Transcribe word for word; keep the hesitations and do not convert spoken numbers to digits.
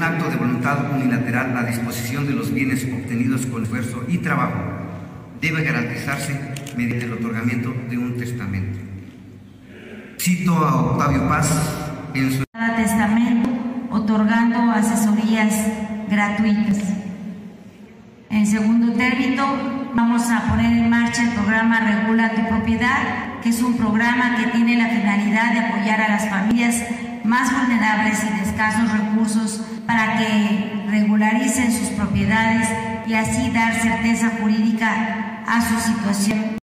un acto de voluntad unilateral la disposición de los bienes obtenidos con esfuerzo y trabajo debe garantizarse mediante el otorgamiento de un testamento. Cito a Octavio Paz en su testamento, otorgando asesorías gratuitas. En segundo término, vamos a poner en marcha el programa Regula tu Propiedad, que es un programa que tiene la finalidad de apoyar a las familias más vulnerables y de escasos recursos para que regularicen sus propiedades y así dar certeza jurídica a su situación.